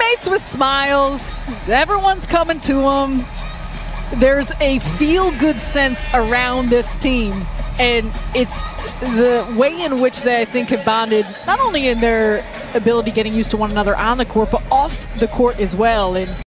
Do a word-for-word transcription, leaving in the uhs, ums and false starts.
teammates with smiles. Everyone's coming to them. There's a feel-good sense around this team, and it's the way in which they, I think, have bonded, not only in their ability getting used to one another on the court, but off the court as well. And